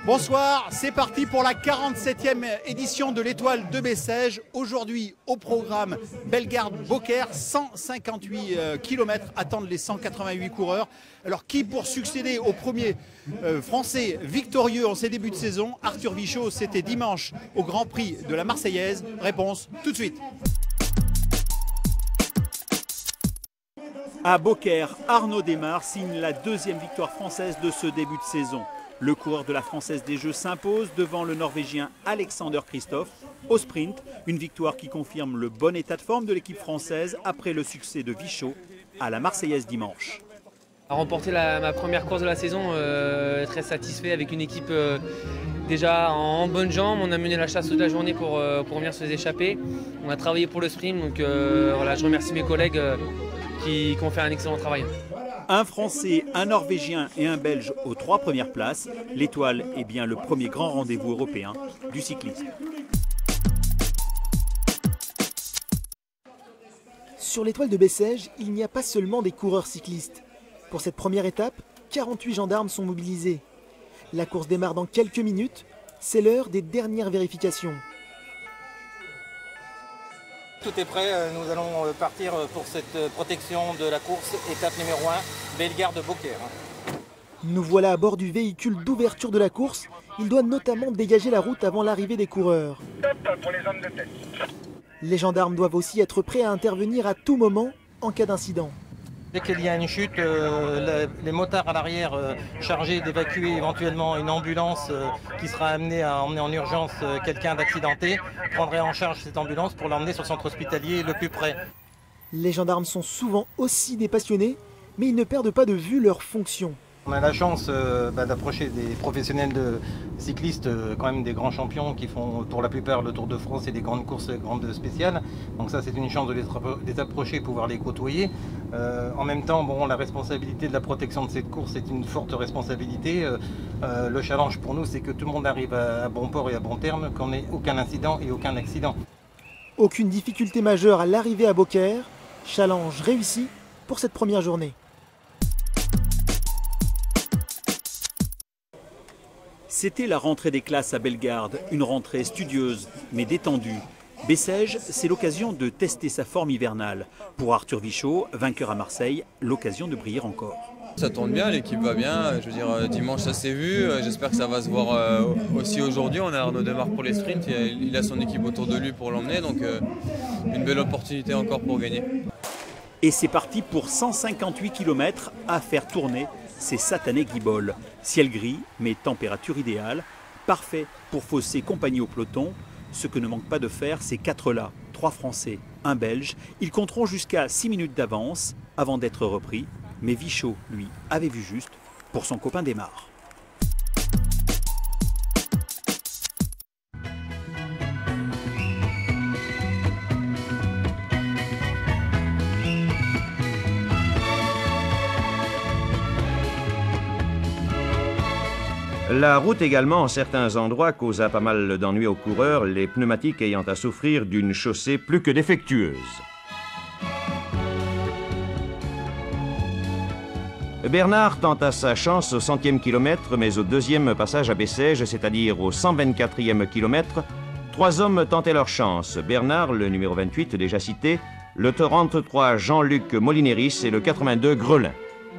Bonsoir, c'est parti pour la 47e édition de l'Étoile de Bessèges. Aujourd'hui au programme Bellegarde-Beaucaire, 158 km attendent les 188 coureurs. Alors qui pour succéder au premier français victorieux en ces débuts de saison? Arthur Vichot, c'était dimanche au Grand Prix de la Marseillaise. Réponse tout de suite. À Beaucaire, Arnaud Démare signe la deuxième victoire française de ce début de saison. Le coureur de la Française des Jeux s'impose devant le Norvégien Alexander Kristoff au sprint. Une victoire qui confirme le bon état de forme de l'équipe française après le succès de Vichot à la Marseillaise dimanche. A remporté ma première course de la saison, très satisfait avec une équipe déjà en bonne jambe. On a mené la chasse toute la journée pour venir se les échapper. On a travaillé pour le sprint, donc voilà, je remercie mes collègues qui ont fait un excellent travail. Un Français, un Norvégien et un Belge aux 3 premières places. L'Étoile est bien le premier grand rendez-vous européen du cyclisme. Sur l'Étoile de Bessèges, il n'y a pas seulement des coureurs cyclistes. Pour cette première étape, 48 gendarmes sont mobilisés. La course démarre dans quelques minutes. C'est l'heure des dernières vérifications. Tout est prêt, nous allons partir pour cette protection de la course, étape numéro 1, Bellegarde-Beaucaire. Nous voilà à bord du véhicule d'ouverture de la course. Il doit notamment dégager la route avant l'arrivée des coureurs. Top pour les hommes de tête. Les gendarmes doivent aussi être prêts à intervenir à tout moment en cas d'incident. Dès qu'il y a une chute, les motards à l'arrière chargés d'évacuer éventuellement une ambulance qui sera amenée à emmener en urgence quelqu'un d'accidenté, prendraient en charge cette ambulance pour l'emmener sur le centre hospitalier le plus près. Les gendarmes sont souvent aussi des passionnés, mais ils ne perdent pas de vue leur fonction. On a la chance d'approcher des professionnels de cyclistes, quand même des grands champions qui font pour la plupart le Tour de France et des grandes courses grandes spéciales. Donc ça c'est une chance de les approcher et pouvoir les côtoyer. En même temps, bon, la responsabilité de la protection de cette course est une forte responsabilité. Le challenge pour nous c'est que tout le monde arrive à bon port et à bon terme, qu'on n'ait aucun incident et aucun accident. Aucune difficulté majeure à l'arrivée à Beaucaire. Challenge réussi pour cette première journée. C'était la rentrée des classes à Bellegarde, une rentrée studieuse mais détendue. Bessèges, c'est l'occasion de tester sa forme hivernale. Pour Arthur Vichot, vainqueur à Marseille, l'occasion de briller encore. Ça tourne bien, l'équipe va bien. Je veux dire, dimanche ça s'est vu. J'espère que ça va se voir aussi aujourd'hui. On a Arnaud Démare pour les sprints. Il a son équipe autour de lui pour l'emmener. Donc une belle opportunité encore pour gagner. Et c'est parti pour 158 km à faire tourner ces satanés guiboles. Ciel gris, mais température idéale. Parfait pour fausser compagnie au peloton. Ce que ne manque pas de faire, ces 4-là. 3 Français, 1 Belge. Ils compteront jusqu'à 6 minutes d'avance avant d'être repris. Mais Vichot, lui, avait vu juste pour son copain Démare. La route également, en certains endroits, causa pas mal d'ennuis aux coureurs, les pneumatiques ayant à souffrir d'une chaussée plus que défectueuse. Bernard tenta sa chance au 100e kilomètre, mais au deuxième passage à Bessèges, c'est-à-dire au 124e kilomètre, 3 hommes tentaient leur chance. Bernard, le numéro 28 déjà cité, le 33 Jean-Luc Molineris et le 82 Grelin.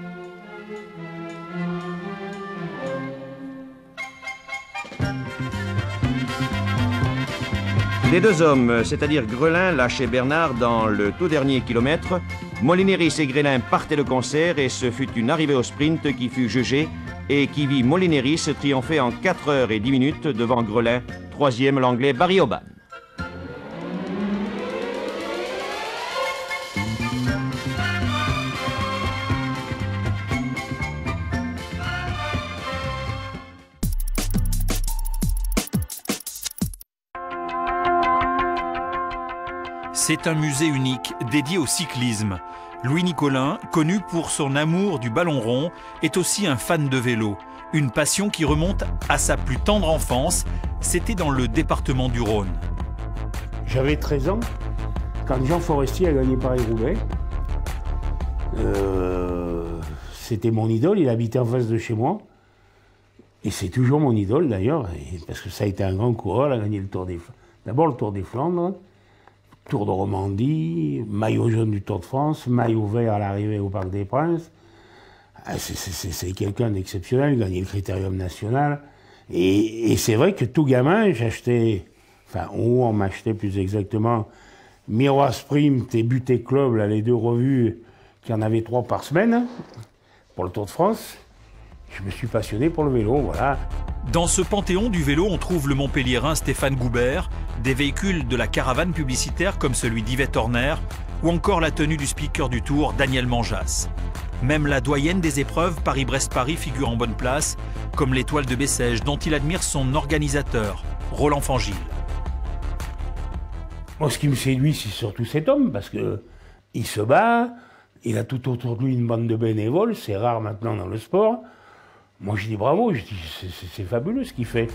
Les 2 hommes, c'est-à-dire Grelin, lâchaient Bernard dans le tout dernier kilomètre. Molineris et Grelin partaient de concert et ce fut une arrivée au sprint qui fut jugée et qui vit Molineris triompher en 4 heures et 10 minutes devant Grelin, 3e l'Anglais Barry Oban. C'est un musée unique dédié au cyclisme. Louis Nicolin, connu pour son amour du ballon rond, est aussi un fan de vélo. Une passion qui remonte à sa plus tendre enfance. C'était dans le département du Rhône. J'avais 13 ans quand Jean Forestier a gagné Paris-Roubaix. C'était mon idole, il habitait en face de chez moi. Et c'est toujours mon idole d'ailleurs, parce que ça a été un grand coureur, il a gagné le Tour des Flandres. D'abord le Tour des Flandres, Tour de Romandie, maillot jaune du Tour de France, maillot vert à l'arrivée au Parc des Princes. C'est quelqu'un d'exceptionnel, gagné le Critérium national. Et c'est vrai que tout gamin, j'achetais, enfin on m'achetait plus exactement, Miroir Sprint et Buté Club, là, les deux revues, qui en avaient 3 par semaine, pour le Tour de France. Je me suis passionné pour le vélo, voilà. Dans ce panthéon du vélo, on trouve le Montpelliérain Stéphane Goubert, des véhicules de la caravane publicitaire comme celui d'Yvette Horner, ou encore la tenue du speaker du Tour, Daniel Manjas. Même la doyenne des épreuves Paris-Brest-Paris figure en bonne place, comme l'Étoile de Bessèges, dont il admire son organisateur, Roland Fangil. Moi, ce qui me séduit, c'est surtout cet homme, parce qu'il se bat, il a tout autour de lui une bande de bénévoles, c'est rare maintenant dans le sport. Moi, je dis bravo, je dis c'est fabuleux ce qu'il fait.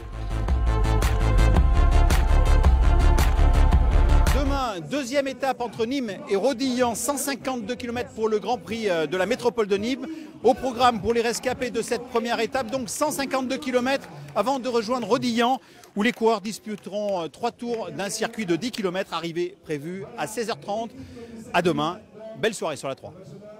Demain, deuxième étape entre Nîmes et Rodillan, 152 km pour le Grand Prix de la métropole de Nîmes. Au programme pour les rescapés de cette première étape, donc 152 km avant de rejoindre Rodillan, où les coureurs disputeront 3 tours d'un circuit de 10 km, arrivée prévue à 16h30. À demain, belle soirée sur la 3.